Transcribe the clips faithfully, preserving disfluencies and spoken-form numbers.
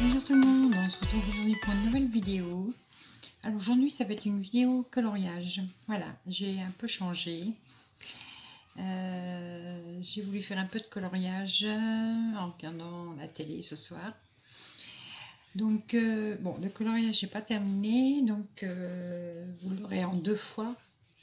Bonjour tout le monde, on se retrouve aujourd'hui pour une nouvelle vidéo. Alors aujourd'hui ça va être une vidéo coloriage. Voilà, j'ai un peu changé. Euh, j'ai voulu faire un peu de coloriage en regardant la télé ce soir. Donc euh, bon, le coloriage n'est pas terminé, donc euh, vous l'aurez en deux fois.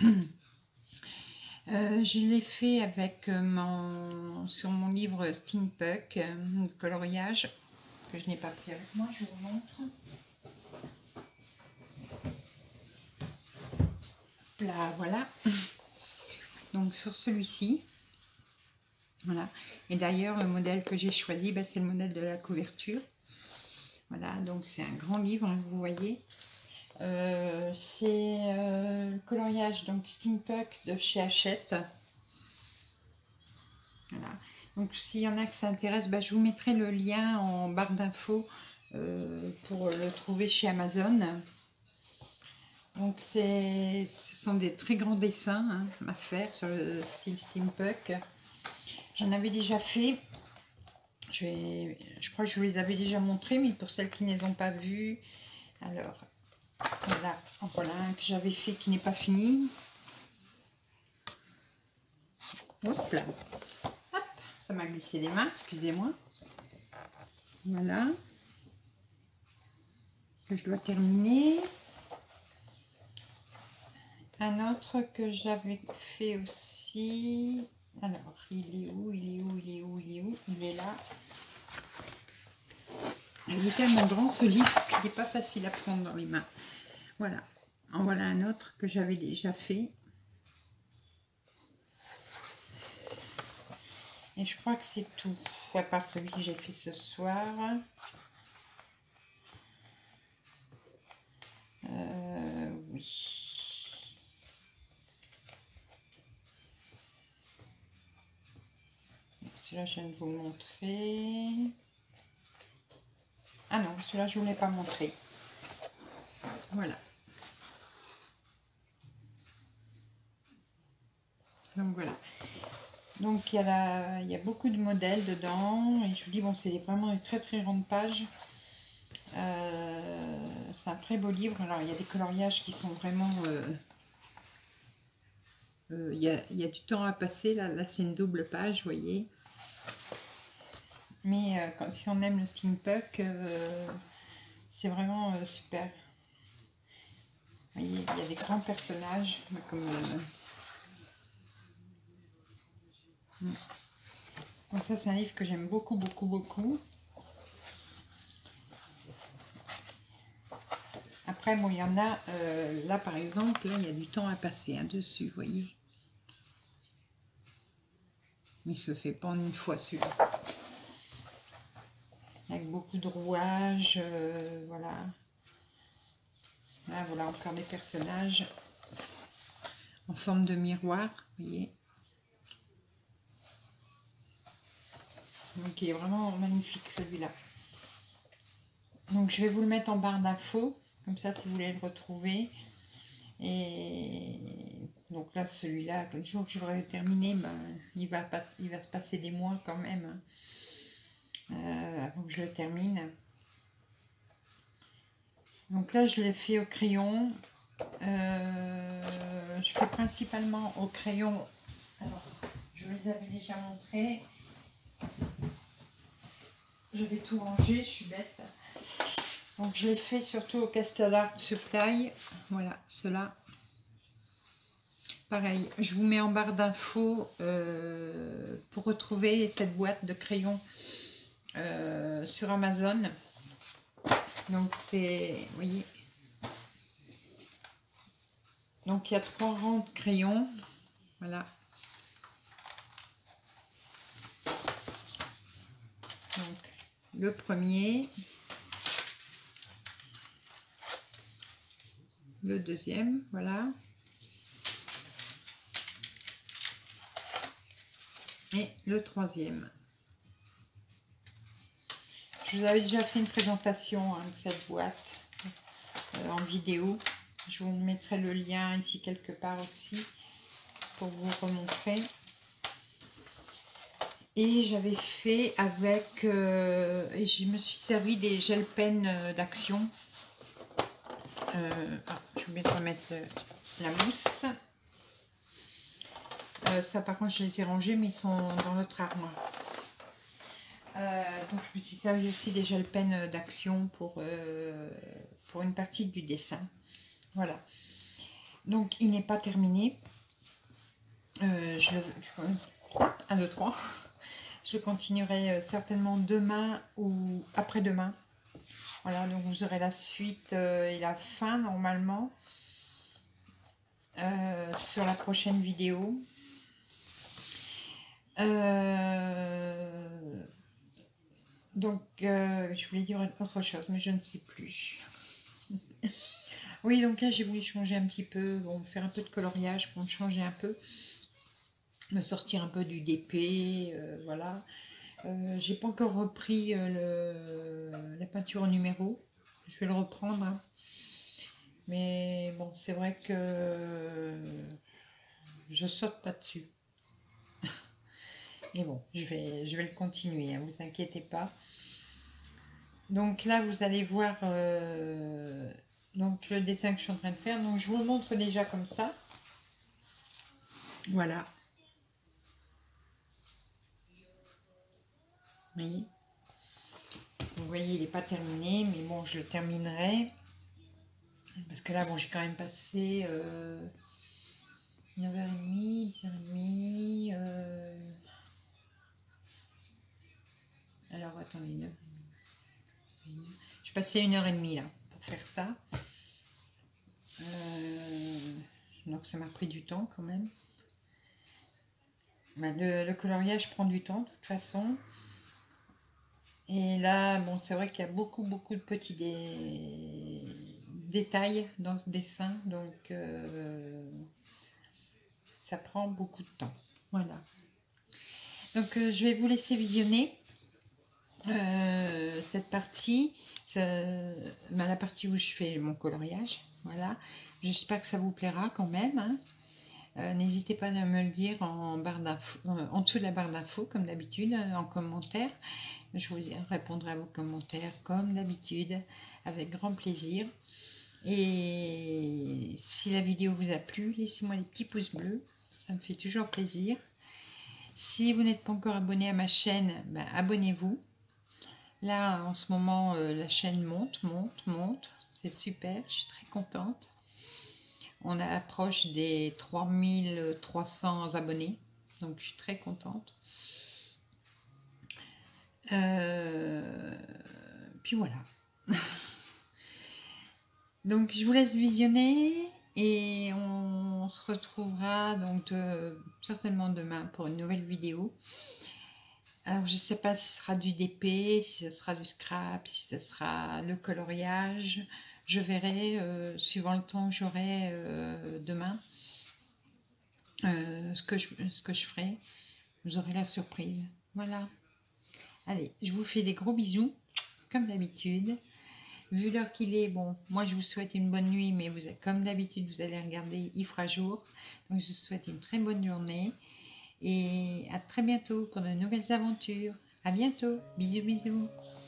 Euh, je l'ai fait avec mon, sur mon livre Steampunk, euh, coloriage, que je n'ai pas pris avec moi, je vous montre. Là, voilà. Donc sur celui-ci, voilà. Et d'ailleurs, le modèle que j'ai choisi, bah, c'est le modèle de la couverture. Voilà, donc c'est un grand livre, hein, vous voyez. Euh, c'est euh, le coloriage, donc Steampunk de chez Hachette. Voilà. Donc s'il y en a que ça intéresse, bah, je vous mettrai le lien en barre d'infos euh, pour le trouver chez Amazon. Donc c'est, ce sont des très grands dessins hein, à faire sur le style steampunk. J'en avais déjà fait. Je, vais, je crois que je vous les avais déjà montrés, mais pour celles qui ne les ont pas vus, alors voilà, voilà un que j'avais fait qui n'est pas fini. Oups là. Hop, ça m'a glissé des mains, excusez-moi. Voilà. Que je dois terminer. Un autre que j'avais fait aussi. Alors, il est où, il est où, il est où, il est où? Il est là. Il est tellement grand ce livre qu'il n'est pas facile à prendre dans les mains. Voilà. En voilà un autre que j'avais déjà fait. Et je crois que c'est tout. À part celui que j'ai fait ce soir. Euh, oui. Celui-là, je viens de vous le montrer. Ah non, celui-là, je ne vous l'ai pas montré. Voilà. Donc voilà. Donc il y, a la, il y a beaucoup de modèles dedans. Et je vous dis, bon, c'est vraiment des très très grandes pages. Euh, c'est un très beau livre. Alors il y a des coloriages qui sont vraiment... Euh, euh, il, y a, il y a du temps à passer. Là, là c'est une double page, vous voyez. Mais euh, quand, si on aime le steampunk, euh, c'est vraiment euh, super. Vous voyez, il y a des grands personnages comme... Euh, donc ça c'est un livre que j'aime beaucoup beaucoup beaucoup. Après bon il y en a euh, là par exemple, là il y a du temps à passer hein, dessus, vous voyez. Il se fait pas en une fois celui-là. Avec beaucoup de rouages, euh, voilà. Là voilà encore des personnages en forme de miroir, vous voyez. Donc il est vraiment magnifique celui-là. Donc je vais vous le mettre en barre d'infos, comme ça si vous voulez le retrouver. Et donc là celui-là, le jour que j'aurai terminé, ben, il, va pas, il va se passer des mois quand même euh, avant que je le termine. Donc là je l'ai fait au crayon. Euh, je fais principalement au crayon. Alors je vous les avais déjà montrés. Je vais tout ranger, je suis bête. Donc je l'ai fait surtout au Castle Art Supply. Voilà, cela. Pareil, je vous mets en barre d'infos euh, pour retrouver cette boîte de crayons euh, sur Amazon. Donc c'est, vous voyez. Donc il y a trois rangs de crayons. Voilà. Donc le premier. Le deuxième, voilà. Et le troisième. Je vous avais déjà fait une présentation hein, de cette boîte euh, en vidéo. Je vous mettrai le lien ici quelque part aussi pour vous remontrer. Et j'avais fait avec, euh, et je me suis servi des gel pen d'Action. Euh, ah, je vais bien remettre la mousse. Euh, ça par contre je les ai rangés, mais ils sont dans l'autre armoire. Euh, donc je me suis servi aussi des gel pen d'Action pour, euh, pour une partie du dessin. Voilà. Donc il n'est pas terminé. Euh, je le... un, deux, trois. Je continuerai certainement demain ou après-demain. Voilà, donc vous aurez la suite euh, et la fin normalement euh, sur la prochaine vidéo. Euh, donc, euh, je voulais dire autre chose, mais je ne sais plus. Oui, donc là, j'ai voulu changer un petit peu, bon, faire un peu de coloriage pour me changer un peu, me sortir un peu du D P, euh, voilà. Euh, j'ai pas encore repris euh, le, la peinture au numéro. Je vais le reprendre. Hein. Mais bon, c'est vrai que je saute pas dessus. Mais bon, je vais, je vais le continuer, hein, vous inquiétez pas. Donc là, vous allez voir euh, donc le dessin que je suis en train de faire. Donc je vous le montre déjà comme ça. Voilà. Oui. Vous voyez, il n'est pas terminé, mais bon, je le terminerai. Parce que là, bon, j'ai quand même passé euh, neuf heures trente, dix heures trente. Euh... Alors, attendez, neuf heures trente. J'ai passé une heure et demie là pour faire ça. Euh... Donc, ça m'a pris du temps quand même. Le, le coloriage prend du temps de toute façon. Et là, bon, c'est vrai qu'il y a beaucoup, beaucoup de petits dé... détails dans ce dessin. Donc, euh, ça prend beaucoup de temps. Voilà. Donc, euh, je vais vous laisser visionner euh, cette partie. Ça, ben, la partie où je fais mon coloriage. Voilà. J'espère que ça vous plaira quand même. Hein. Euh, N'hésitez pas à me le dire en, barre d'infos, euh, en dessous de la barre d'infos, comme d'habitude, euh, en commentaire. Je vous répondrai à vos commentaires, comme d'habitude, avec grand plaisir. Et si la vidéo vous a plu, laissez-moi les petits pouces bleus, ça me fait toujours plaisir. Si vous n'êtes pas encore abonné à ma chaîne, ben, abonnez-vous. Là, en ce moment, euh, la chaîne monte, monte, monte. C'est super, je suis très contente. On approche des trois mille trois cents abonnés, donc je suis très contente. Euh, puis voilà. Donc je vous laisse visionner et on se retrouvera donc euh, certainement demain pour une nouvelle vidéo. Alors je ne sais pas si ce sera du D P, si ce sera du scrap, si ce sera le coloriage. Je verrai euh, suivant le temps que j'aurai euh, demain euh, ce, que je, ce que je ferai. Vous aurez la surprise. Voilà. Allez, je vous fais des gros bisous, comme d'habitude. Vu l'heure qu'il est, bon, moi je vous souhaite une bonne nuit, mais vous, comme d'habitude, vous allez regarder, il fera jour. Donc je vous souhaite une très bonne journée et à très bientôt pour de nouvelles aventures. À bientôt. Bisous, bisous.